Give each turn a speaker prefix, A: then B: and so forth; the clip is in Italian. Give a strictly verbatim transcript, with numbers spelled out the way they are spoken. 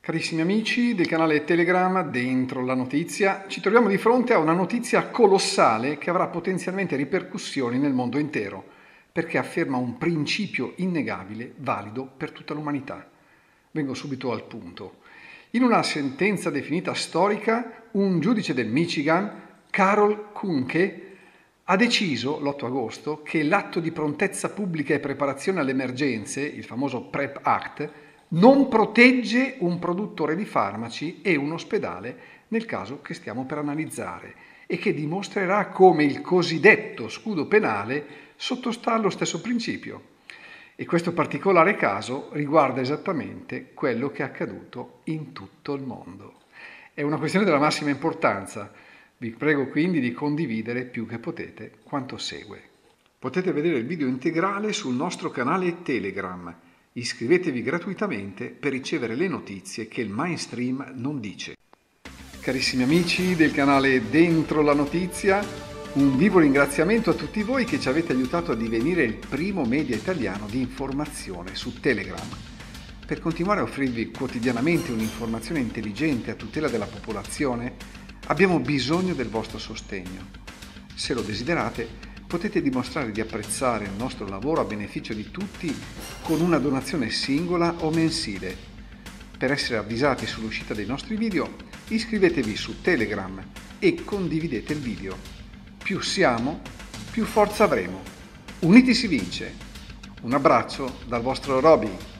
A: Carissimi amici del canale Telegram Dentro la Notizia, ci troviamo di fronte a una notizia colossale che avrà potenzialmente ripercussioni nel mondo intero, perché afferma un principio innegabile, valido per tutta l'umanità. Vengo subito al punto. In una sentenza definita storica, un giudice del Michigan, Carol Kunke, ha deciso l'otto agosto che l'atto di prontezza pubblica e preparazione alle emergenze, il famoso PrEP Act, non protegge un produttore di farmaci e un ospedale nel caso che stiamo per analizzare e che dimostrerà come il cosiddetto scudo penale sottostà allo stesso principio. E questo particolare caso riguarda esattamente quello che è accaduto in tutto il mondo. È una questione della massima importanza. Vi prego quindi di condividere più che potete quanto segue. Potete vedere il video integrale sul nostro canale Telegram. Iscrivetevi gratuitamente per ricevere le notizie che il mainstream non dice. Carissimi amici del canale Dentro la Notizia, un vivo ringraziamento a tutti voi che ci avete aiutato a divenire il primo media italiano di informazione su Telegram. Per continuare a offrirvi quotidianamente un'informazione intelligente a tutela della popolazione, abbiamo bisogno del vostro sostegno. Se lo desiderate, potete dimostrare di apprezzare il nostro lavoro a beneficio di tutti con una donazione singola o mensile. Per essere avvisati sull'uscita dei nostri video, iscrivetevi su Telegram e condividete il video. Più siamo, più forza avremo. Uniti si vince. Un abbraccio dal vostro Roby.